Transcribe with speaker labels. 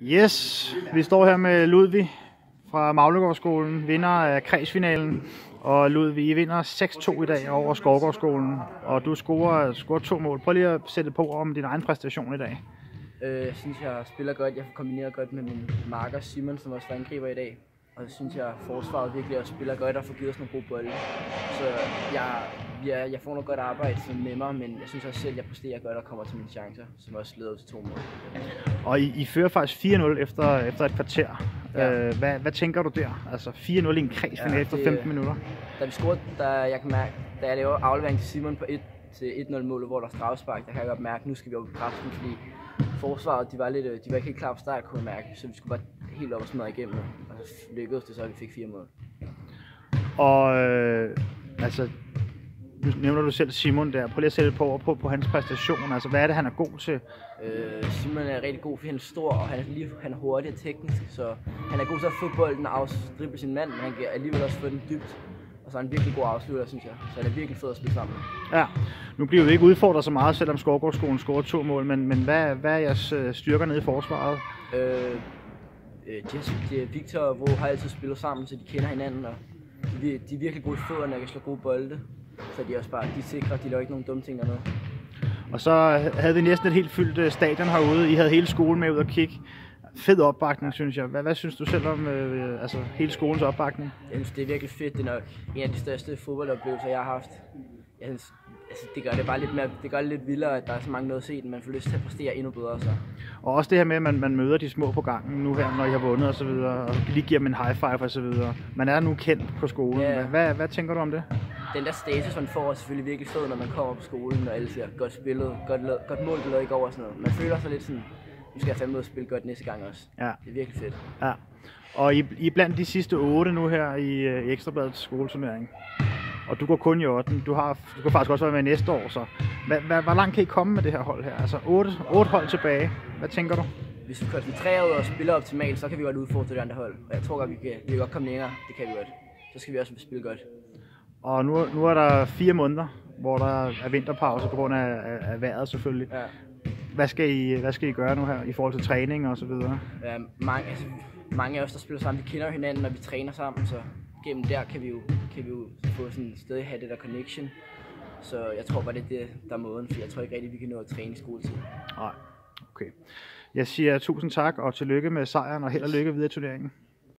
Speaker 1: Yes, vi står her med Ludvig fra Maglegårdsskolen, vinder af kredsfinalen. Og Ludvig, I vinder 6-2 i dag over Skovgårdsskolen, og du scorer 2 mål. Prøv lige at sætte på om din egen præstation i dag.
Speaker 2: Jeg synes, jeg spiller godt. Jeg får kombineret godt med min marker Simon, som også var angriber i dag. Og så synes jeg, at forsvaret virkelig også spiller godt og får givet os nogle gode bolde. Så jeg får noget godt arbejde med mig, men jeg synes også selv, at jeg præsterer godt og kommer til mine chancer, som også leder til 2 mål.
Speaker 1: Og I fører faktisk 4-0 efter et kvarter. Ja. Hvad tænker du der? Altså 4-0 i en kredsfinale efter 15 minutter?
Speaker 2: Da vi scorede, jeg kan mærke, da jeg laver aflevering til Simon på 1-0 målet, hvor der er straffespark, der kan jeg godt mærke, at nu skal vi op på kraften, fordi forsvaret, de var ikke helt klar på start, kunne jeg mærke, så vi skulle bare helt op og smadre igennem, og så lykkedes det så, at vi fik 4 mål.
Speaker 1: Og altså, nu nævner du selv Simon der. Prøv lige at sætte på hans præstation. Altså, hvad er det, han er god til?
Speaker 2: Simon er rigtig god, fordi han er stor, og han er hurtig og teknisk, så han er god til at få bolden og drible sin mand, men han kan alligevel også få den dybt. Og så er han virkelig god afslutter, synes jeg. Så han er virkelig fed at spille sammen.
Speaker 1: Ja, nu bliver vi ikke udfordret så meget, selvom Skovgårdsskolen scorer 2 mål, men hvad er jeres styrker nede i forsvaret?
Speaker 2: Victor og Vå har altid spillet sammen, så de kender hinanden, og de er virkelig gode i fødderne og kan slå gode bolde. Så de er også bare, de er sikre, de laver ikke nogen dumme ting dernede. Og
Speaker 1: så havde vi næsten et helt fyldt stadion herude. I havde hele skolen med ud og kigge. Fed opbakning, synes jeg. Hvad synes du selv om hele skolens opbakning?
Speaker 2: Jeg synes, det er virkelig fedt. Det er nok en af de største fodboldoplevelser, jeg har haft. Jeg synes, det gør det bare lidt mere, det gør det lidt vildere, at der er så mange noget at se, man får lyst til at præstere endnu bedre. Så.
Speaker 1: Og også det her med, at man møder de små på gangen nu her, når I har vundet og så videre, og lige giver dem en high five og så videre. Man er nu kendt på skolen. Ja. Hvad tænker du om det?
Speaker 2: Den der status, man får, er selvfølgelig virkelig fed, når man kommer på skolen, og alle siger, godt spillet, godt mål, du lavede i går og sådan noget. Man føler sig lidt sådan, nu skal jeg fandme ud og spille godt næste gang også. Ja. Det er virkelig fedt.
Speaker 1: Ja. Og I er blandt de sidste 8 nu her i Ekstrabladets skoleturnering. Og du går kun i 8. Du kan faktisk også være med næste år, så hvor langt kan I komme med det her hold her? Altså 8 hold tilbage. Hvad tænker du?
Speaker 2: Hvis vi koncentrerer ud og spiller optimalt, så kan vi godt udfordre det andre hold. Og jeg tror godt, vi kan godt komme længere. Det kan vi godt. Så skal vi også spille godt.
Speaker 1: Og nu er der 4 måneder, hvor der er vinterpause på grund af vejret selvfølgelig. Ja. Hvad skal I gøre nu her i forhold til træning og så videre?
Speaker 2: Ja, mange af os, der spiller sammen, vi kender hinanden, når vi træner sammen, så gennem der kan vi jo få sådan stadig have det der connection. Så jeg tror bare, det er det, der er måden, for jeg tror ikke rigtig, vi kan nå at træne i skoletid.
Speaker 1: Nej, okay. Jeg siger tusind tak og tillykke med sejren og held og lykke videre i turneringen.